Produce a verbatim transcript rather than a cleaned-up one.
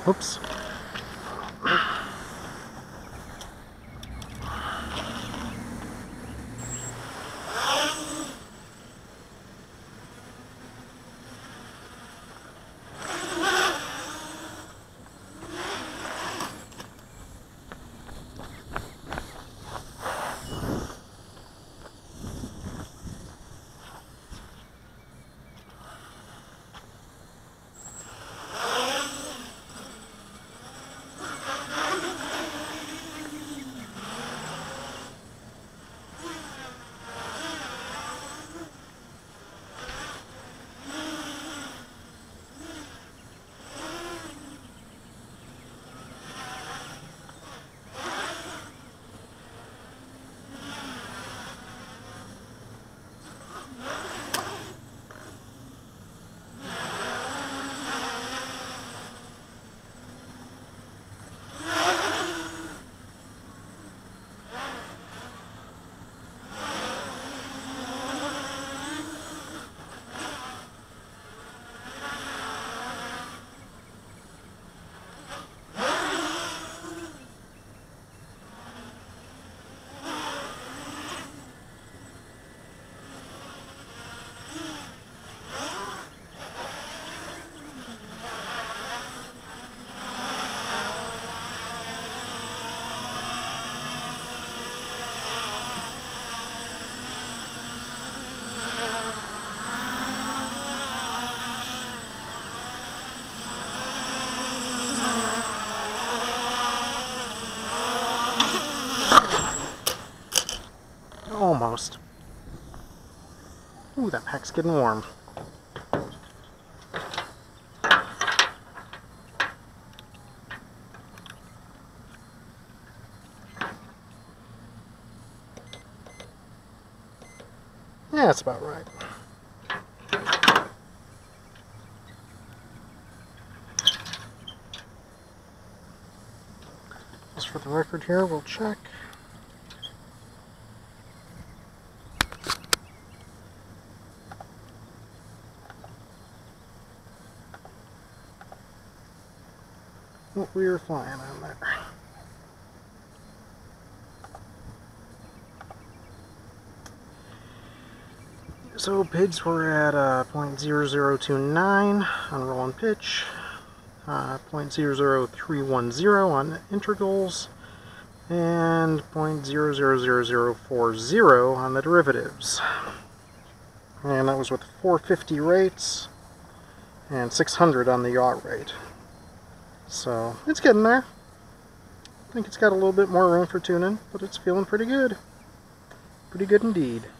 Oops. Almost. Ooh, that pack's getting warm. Yeah, that's about right. Just for the record here, we'll check. What we were flying on there. So pigs were at uh, zero point zero zero two nine on roll and pitch, uh, zero point zero zero three one zero on integrals, and zero point zero zero zero zero four zero on the derivatives. And that was with four fifty rates and six hundred on the yaw rate. So it's getting there. I think it's got a little bit more room for tuning, but it's feeling pretty good. Pretty good indeed.